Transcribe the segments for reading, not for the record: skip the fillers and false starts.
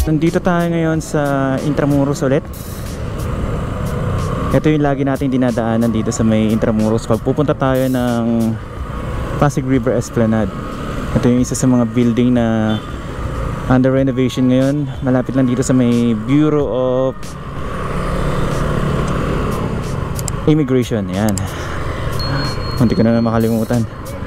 Nandito tayo ngayon sa Intramuros ulit. Ito yung lagi nating dinadaanan dito sa may Intramuros pag pupunta tayo ng Pasig River Esplanade. Ito yung isa sa mga building na under renovation ngayon. Malapit lang dito sa may Bureau of Immigration. Yan. Hindi ko na makalimutan.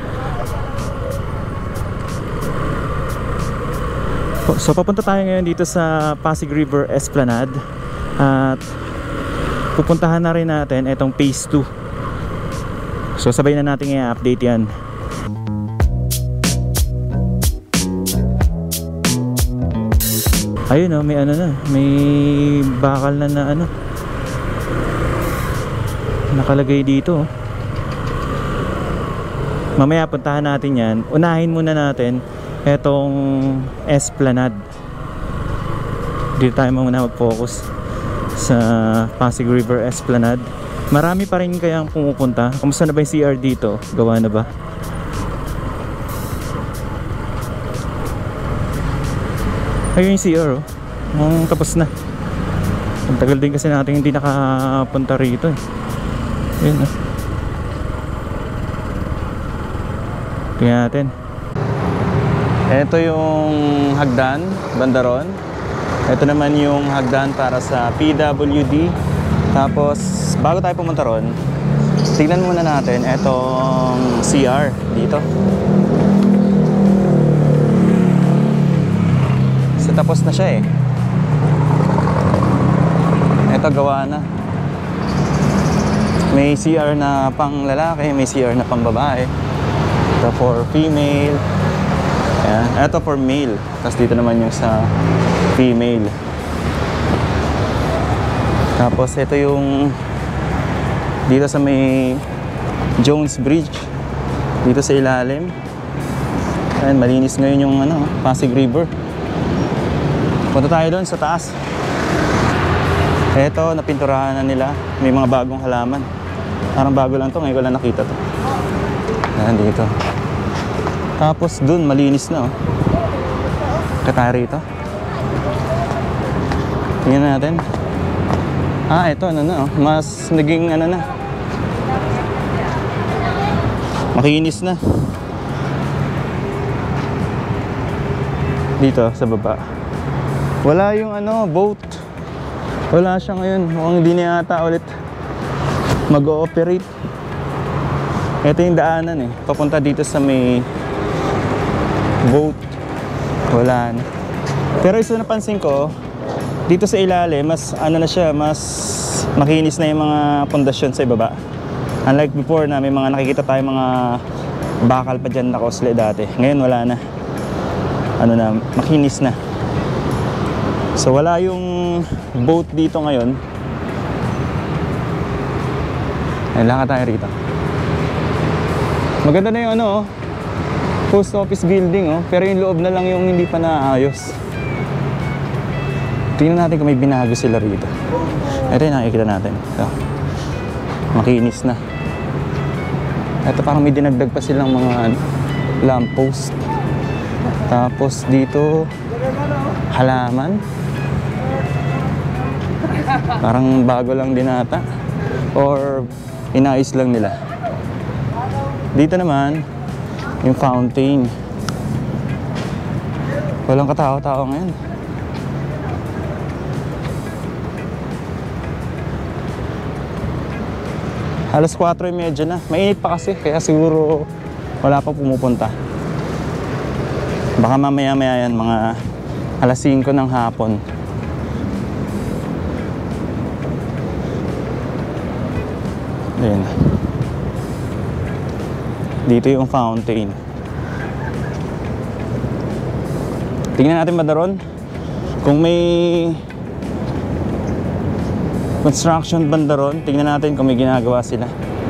So papunta tayo ngayon dito sa Pasig River Esplanade at pupuntahan na rin natin itong phase 2. So sabay na natin i-update yan. Ayun, may ano na, may bakal na ano nakalagay dito. Mamaya puntahan natin yan. Unahin muna natin etong Esplanade. Dito tayo muna mag-focus sa Pasig River Esplanade. Marami pa rin kayang pumupunta. Kamusta na ba yung CR dito? Gawa na ba? Ayun yung CR, oh. Tapos na. Ang tagal din kasi natin hindi nakapunta rito, eh. Ayun, oh. Tingnan natin. Ito yung hagdan, bandaron. Ito naman yung hagdan para sa PWD. Tapos, bago tayo pumunta ron, tignan muna natin itong CR dito. So, tapos na siya, eh. Ito, gawa na. May CR na pang lalaki, may CR na pang babae. Ito for female. Ayan. Ito for male. Tapos dito naman yung sa female. Tapos ito yung dito sa may Jones Bridge. Dito sa ilalim. Ayan, malinis ngayon yung ano, Pasig River. Punta tayo doon sa taas. Ito, napinturahan na nila. May mga bagong halaman. Parang bago lang to, ngayon ko lang nakita to. Ayan, dito. Tapos dun, malinis na, oh. Kaya rito. Tingnan natin. Ito, ano na, oh. Mas naging, ano na. Makinis na. Dito, sa baba. Wala yung, ano, boat. Wala siya ngayon. Mukhang hindi na yata ulit mag-ooperate. Ito yung daanan, eh. Papunta dito sa may boat. Wala na. Pero isa napansin ko, dito sa ilalim, mas ano na siya, mas makinis na yung mga pundasyon sa ibaba. Unlike before na may mga nakikita tayong mga bakal pa dyan na kosle dati. Ngayon wala na. Ano na, makinis na. So wala yung boat dito ngayon. Ay, lakad tayo rito. Maganda na yung ano, oh, post office building, oh. Pero yung loob na lang yung hindi pa naayos. Tingnan natin kung may binago sila rito. Ito yung nakikita natin. Ito. Makinis na. Ito parang may dinagdag pa silang mga lamppost. Tapos dito halaman. Parang bago lang din ata. Or inayos lang nila. Dito naman yung fountain. Walang katao-tao ngayon. Alas 4:30 na. Mainit pa kasi, kaya siguro wala pa pumupunta. Baka mamaya-maya yan, mga alas 5 ng hapon. Ayan. Dito yung fountain. Tingnan natin banda ron kung may construction banda ron. Tingnan natin kung may ginagawa sila.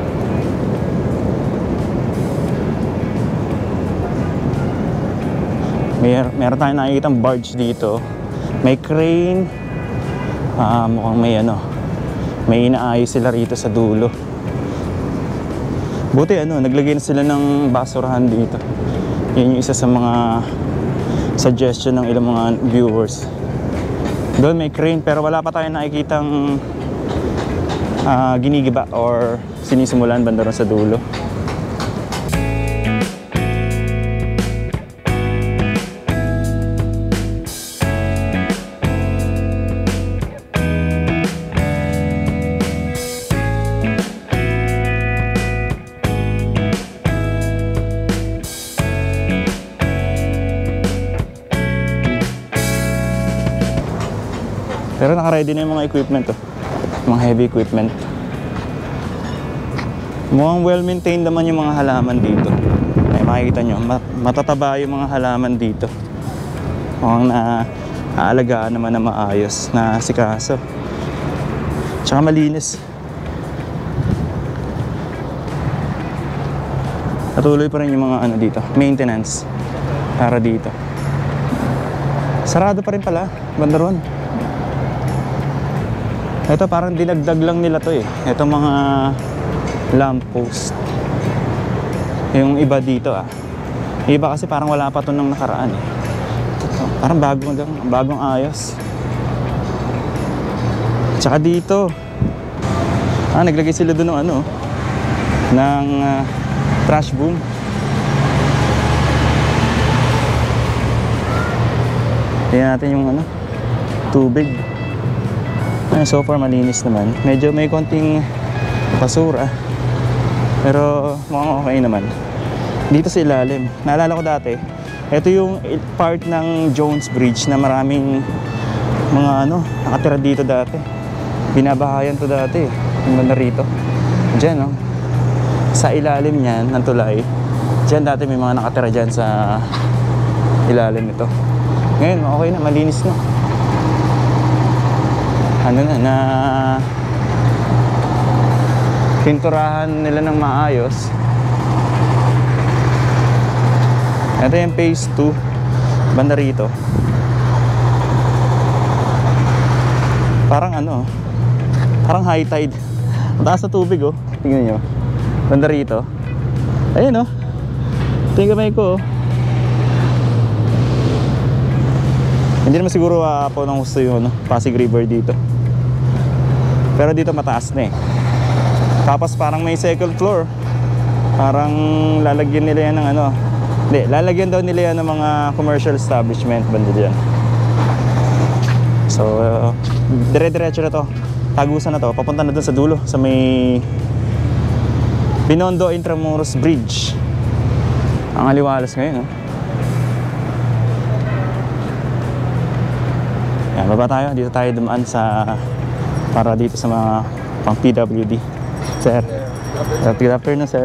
Meron tayong nakikitang barge dito. May crane. Mukhang may ano, may inaayos sila rito sa dulo. Buti ano, naglagay na sila ng basurahan dito. Yan yung isa sa mga suggestion ng ilang mga viewers. Doon may crane pero wala pa tayong nakikitang ginigiba or sinisimulan banda ron sa dulo. Pero naka-ready na yung mga equipment mga heavy equipment. Mukhang well-maintained naman yung mga halaman dito. Ay makikita nyo, matataba yung mga halaman dito. Mukhang naaalagaan naman na maayos, na asikaso. Tsaka malinis. Patuloy pa rin yung mga dito, maintenance para dito. Sarado pa rin pala, banda ron. Ito parang dinagdag lang nila to Ito mga lamppost. Yung iba dito Iba kasi parang wala pa to nung nakaraan Parang bagong ayos. Tsaka dito naglagay sila doon ng trash boom. Tingnan natin yung tubig. So far malinis naman. Medyo may konting basura pero mukhang okay naman. Dito sa ilalim, naalala ko dati, ito yung part ng Jones Bridge na maraming mga nakatira dito dati. Binabahayan to dati yung banda rito. Diyan sa ilalim niyan ng tulay. Diyan dati may mga nakatira dyan sa ilalim nito. Ngayon okay na, malinis na. Na pinturahan nila ng maayos. Ito yung phase 2 banda rito. Parang parang high tide. Mataas na tubig tingnan nyo banda rito. Ayun ito yung kamay ko Hindi naman siguro po ng gusto yung Pasig River dito. Pero dito mataas na Tapos parang may second floor. Parang lalagyan nila yan ng Hindi, lalagyan daw nila yan ng mga commercial establishment banda dyan. So, dire-diretso na to. Tagusan na to. Papunta na dun sa dulo. Sa may Binondo Intramuros Bridge. Ang aliwalas ngayon Yan, baba tayo. Dito tayo dumaan para dito sa mga pang PWD. Sir. Good afternoon, sir.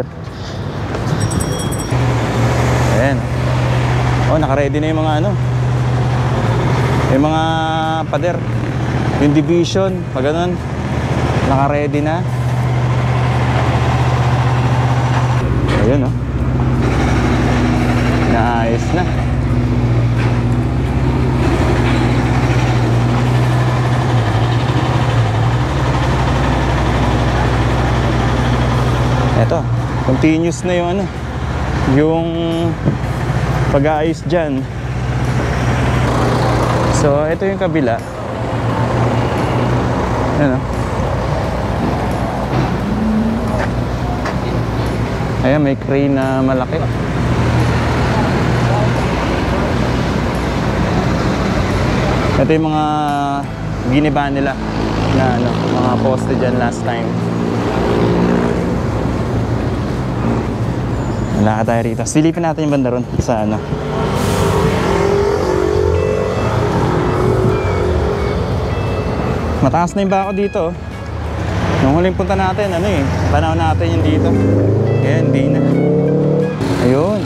Ayan. Naka-ready na yung mga yung mga pader. Yung division, pag ganun. Naka-ready na. Ayun Naayos na. Eto, continuous na yung yung pag-aayos dyan. So, ito yung kabila. Ayan, may crane na malaki. Ito yung mga giniba nila na mga poste dyan last time. Wala ka tayo rito. Silipin natin yung banda ron sa Mataas na yung bako dito Nung huling punta natin, panahon natin yung dito. Kaya hindi na. Ayun.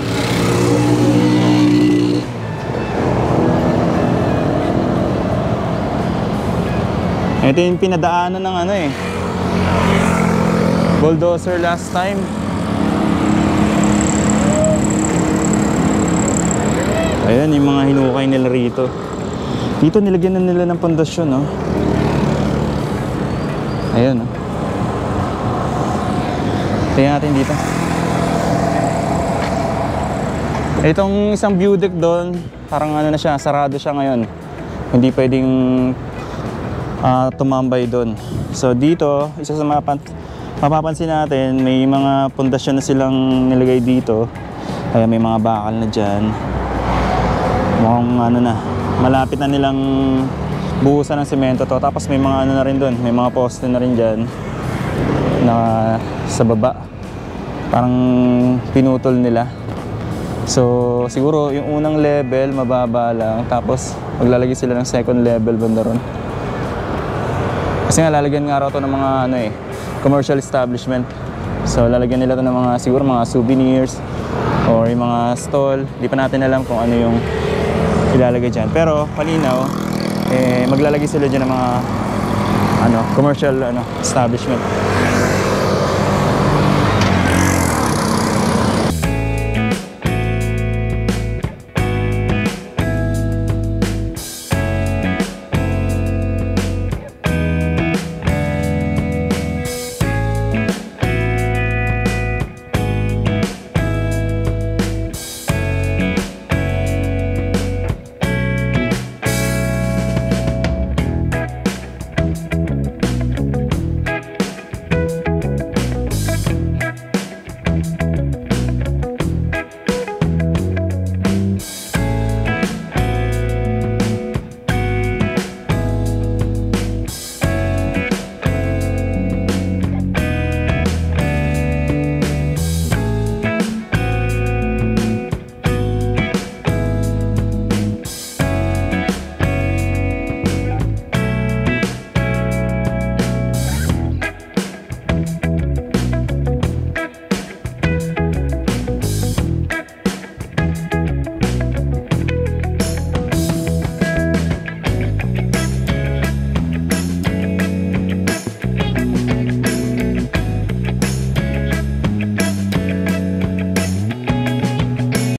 Ito yung pinadaanan ng bulldozer last time. Ayan yung mga hinukay nila rito. Dito nilagyan na nila ng pundasyon Ayan Tingnan natin dito. Itong isang view deck doon, parang na siya, sarado siya ngayon. Hindi pwedeng tumambay doon. So dito, isa sa mapapansin natin, may mga pundasyon na silang nilagay dito. Kaya may mga bakal na dyan. Mukhang ano na, malapit na nilang buhusan ng semento to. Tapos may mga ano na rin doon, may mga poste na rin dyan na sa baba. Parang pinutol nila. So siguro yung unang level mababa lang, tapos maglalagay sila ng second level banda ron. Kasi nga lalagyan nga raw to ng mga ano commercial establishment. So lalagyan nila to ng mga siguro mga souvenirs or yung mga stall. Di pa natin alam kung ano yung ilalagay dyan. Pero palinaw, maglalagay sila dyan ng mga commercial establishment.